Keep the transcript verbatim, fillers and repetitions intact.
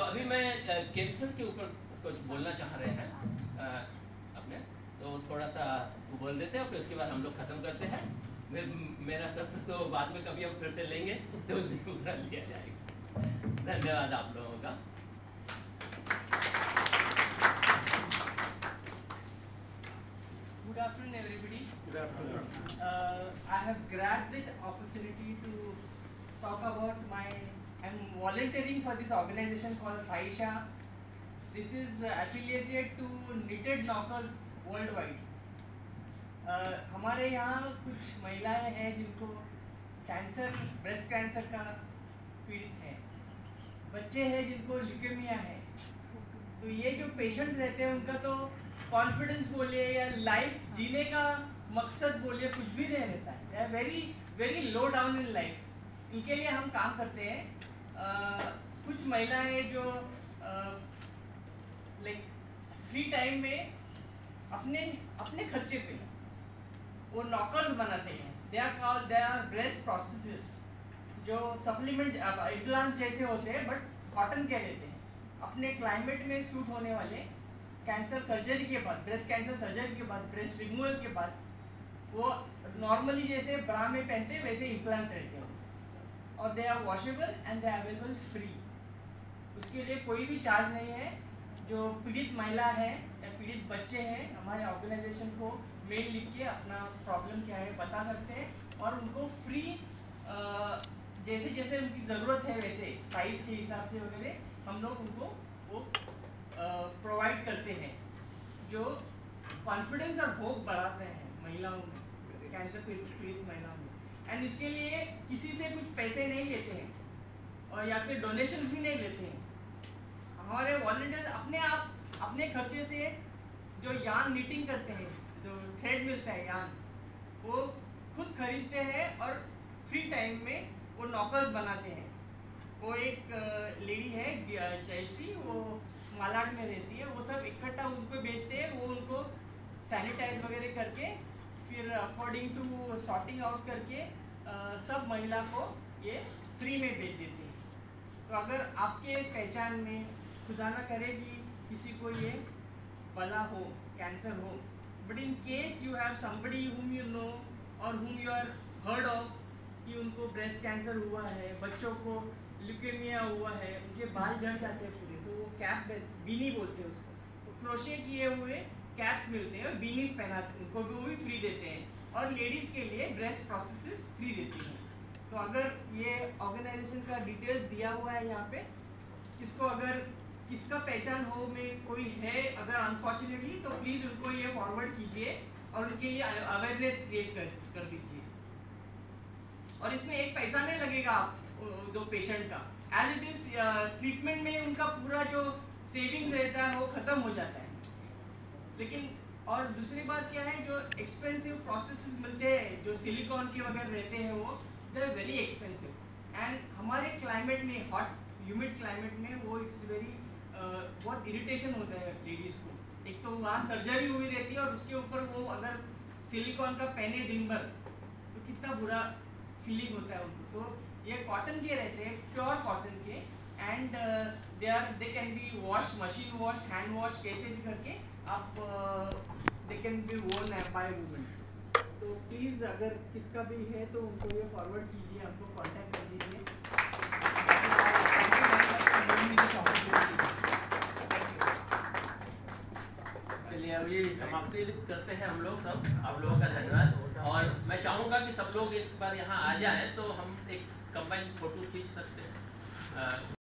अभी मैं कैंसर के ऊपर कुछ बोलना चाह रहे हैं अपने, तो थोड़ा सा बोल देते हैं, फिर उसके बाद हम लोग ख़त्म करते हैं। मैं मेरा शब्द तो बाद में कभी हम फिर से लेंगे तो उसी पूरा लिया जाएगा। धन्यवाद आप लोगों का। Good afternoon, everybody. Good afternoon. Uh, I have grabbed this opportunity to talk about my. I'm volunteering for this organization called Saisha. This is uh, affiliated to Knitted Knockers worldwide. Uh, हमारे यहाँ कुछ महिलाएं हैं जिनको cancer, breast cancer का पीड़ित है, बच्चे हैं जिनको ल्यूकेमिया है। तो ये जो पेशेंट्स रहते हैं उनका तो कॉन्फिडेंस बोलिए या लाइफ जीने का मकसद बोलिए, कुछ भी नहीं रहता है। They are very very low down in life. इनके लिए हम काम करते हैं। uh, कुछ महिलाएं जो लाइक फ्री टाइम में अपने अपने खर्चे पे वो नॉकर्स बनाते हैं। They are called they are breast prosthesis, जो सप्लीमेंट इम्प्लांट जैसे होते हैं बट कॉटन के रहते हैं। अपने क्लाइमेट में सूट होने वाले कैंसर सर्जरी के बाद, ब्रेस्ट कैंसर सर्जरी के बाद, ब्रेस्ट रिमूवल के बाद वो नॉर्मली जैसे ब्रा में पहनते हैं वैसे इम्प्लांट्स रहते हैं और they are washable and they are available free. उसके लिए कोई भी चार्ज नहीं है। जो पीड़ित महिला है या पीड़ित बच्चे हैं, हमारे ऑर्गेनाइजेशन को मेल लिख के अपना प्रॉब्लम क्या है बता सकते हैं और उनको फ्री जैसे जैसे उनकी ज़रूरत है वैसे साइज़ के हिसाब से वगैरह हम लोग उनको वो प्रोवाइड करते हैं, जो कॉन्फिडेंस और होप बढ़ाते हैं महिलाओं में, कैंसर पीड़ित महिलाओं में। एंड इसके लिए किसी से कुछ पैसे नहीं लेते हैं और या फिर डोनेशन भी नहीं लेते हैं। हमारे वॉलंटियर्स अपने आप अपने खर्चे से जो यान नीटिंग करते हैं, जो थ्रेड मिलता है यान, वो खुद खरीदते हैं और फ्री टाइम में वो नॉकर्स बनाते हैं। वो एक लेडी है जयश्री, वो मालाड में रहती है। वो सब इकट्ठा उनको बेचते हैं। वो उनको सैनिटाइज वगैरह करके फिर अकॉर्डिंग टू सॉर्टिंग आउट करके आ, सब महिला को ये फ्री में बेच देती है। तो अगर आपके पहचान में खुदा ना करे कि किसी को ये बला हो, कैंसर हो, but in case you have somebody whom you know और whom you are heard of कि उनको ब्रेस्ट कैंसर हुआ है, बच्चों को ल्यूकेमिया हुआ है, उनके बाल झड़ जाते हैं पूरे, तो वो कैप, बीनी बोलते हैं उसको, तो क्रोशे किए हुए कैप्स मिलते हैं और बीनीस पहनाते, उनको भी वो भी फ्री देते हैं। और लेडीज़ के लिए ब्रेस्ट प्रोस्थेसिस फ्री देती हैं। तो अगर ये ऑर्गेनाइजेशन का डिटेल्स दिया हुआ है यहाँ पे, किसको अगर किसका पहचान हो में कोई है अगर अनफॉर्चुनेटली, तो प्लीज़ उनको ये फॉरवर्ड कीजिए और उनके लिए अवेयरनेस क्रिएट कर कर दीजिए। और इसमें एक पैसा नहीं लगेगा आप दो पेशेंट का, एज इट इज ट्रीटमेंट में उनका पूरा जो सेविंग्स रहता है वो ख़त्म हो जाता है। लेकिन और दूसरी बात क्या है, जो एक्सपेंसिव प्रोसेसेस मिलते हैं जो सिलिकॉन के वगैरह रहते हैं वो they are very expensive. And हमारे क्लाइमेट में, हॉट ह्यूमिड क्लाइमेट में, वो इट्स वेरी बहुत इरिटेशन होता है लेडीज़ को। एक तो वहाँ सर्जरी हुई रहती है और उसके ऊपर वो अगर सिलिकॉन का पहने दिन भर तो कितना बुरा फीलिंग होता है उनको। तो ये कॉटन के रहते हैं, प्योर कॉटन के, and they are they can be wash, machine wash, hand wash, कैसे भी करके आप they can be worn by women. तो प्लीज़ अगर किसका भी है तो उनको ये फॉरवर्ड कीजिए, हमको कांटेक्ट कर दीजिए। चलिए अभी समाप्ति करते हैं हम लोग सब। आप लोगों का धन्यवाद। और मैं चाहूँगा कि सब लोग एक बार यहाँ आ जाएं तो हम एक कंबाइंड फोटो खींच सकते हैं।